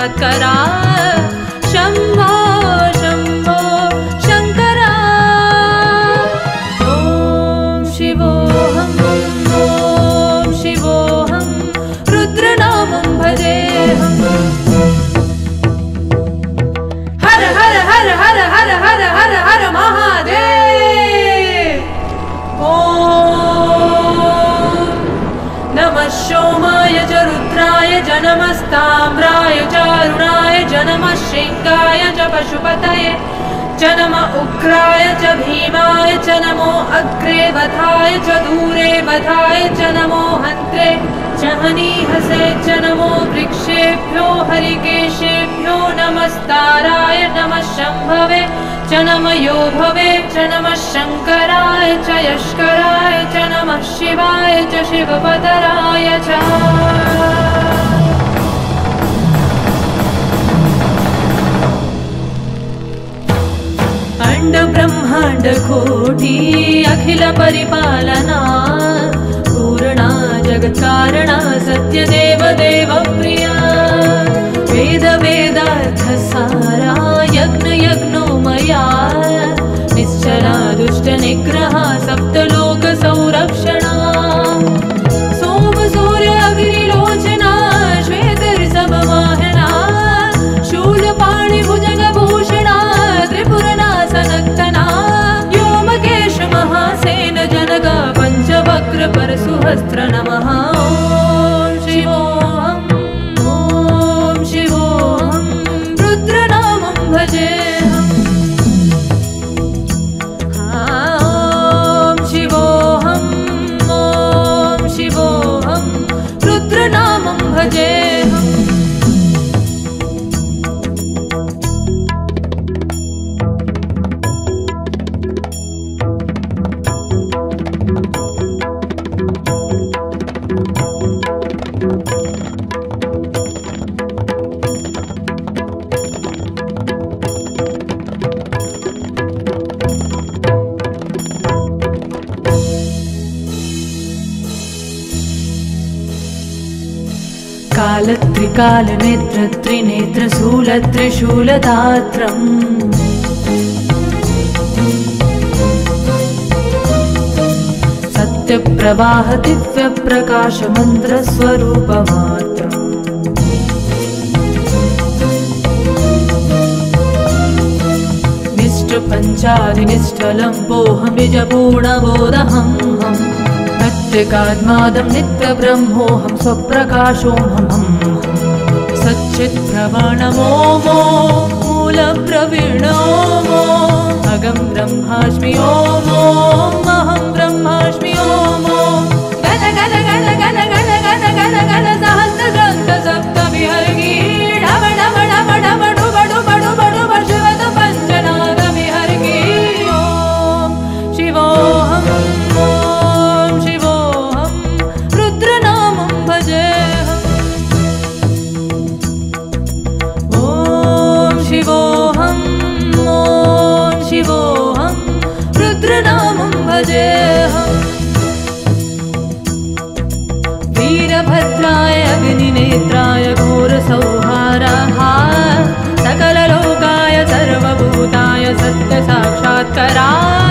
साक्षात्करा शम्भो शम्भो शङ्करा। ॐ शिवोऽहम् ॐ शिवोऽहम् रुद्रनामं भजेऽहम्। हर हर हर हर हर हर हर हर महादेव। ॐ नमः सोमाय च रुद्राय च नमस्ताम्राय च अरुणाय च नमः शृङ्गाय च पशुपतये च नमः उग्राय च भीमाय च नमो अग्रे वधाय च दूरे वधाय च नमो हन्त्रे च हनीहसे च नमो वृक्षेभ्यो हरिकेशेभ्यो नमस्ताराय नमः शम्भवे च नमः योभवे च नमः शङ्कराय च यष्कराय च नमः शिवाय च शिवपतराय च। अंड ब्रह्मांड कोटि अखिल परिपालना पूर्णा जगत्कारणा सत्यदेव देव प्रिया वेद वेदार्थ सारा यज्ञ यज्ञोमया निश्चला दुष्ट निग्रहा सप्तलोक संरक्षणा सोम सूर्य अग्निलोचना श्वेतऋषभ वाहना शूलपाणि भुजगभूषणा त्रिपुरनाशनक्तना व्योमकेश महासेन जनगा पंचवक्र परशुहस्त्र नमः। ॐ शिवोऽहम् ॐ शिवोऽहम् रुद्रनामं भजेऽहम्। ॐ शिवोऽहम् ॐ शिवोऽहम् रुद्रनामं भजेऽहम्। कालत्रिकाल नेत्र त्रिनेत्र शूल त्रिशूलदात्रम् सत्यप्रवाह दिव्य प्रकाश मंत्र स्वरूपमात्रम् निष्ठ पंचाधिनिष्ठलं पोऽहं बीजपूर्णबोधहम् नत्यगात्मादं नित्यब्रह्मोऽहं स्वप्रकाशोऽहम् सच्चित्प्रवणमोमो मूलप्रवीणोमो अगं ब्रह्मास्मि ओमो अहं ब्रह्मास्मि ओमो गण गण गण गण गण गण गण गण सहस्रग्रन्थ सप्तविहर्गी डब डब डब डब डुब डुब डुब डुब शिवत पञ्चनादविहर्गी ॐ शिवोऽहम् ॐ शिवोऽहम् रुद्रनामं भजेऽहम्। ॐ शिवोऽहम् ॐ शिवोऽहम् रुद्रनामं भजेऽहम्। वीरभद्राय अग्निनेत्राय घोरसंहाराः सकललोकाय सर्वभूताय सत्यसाक्षात्करा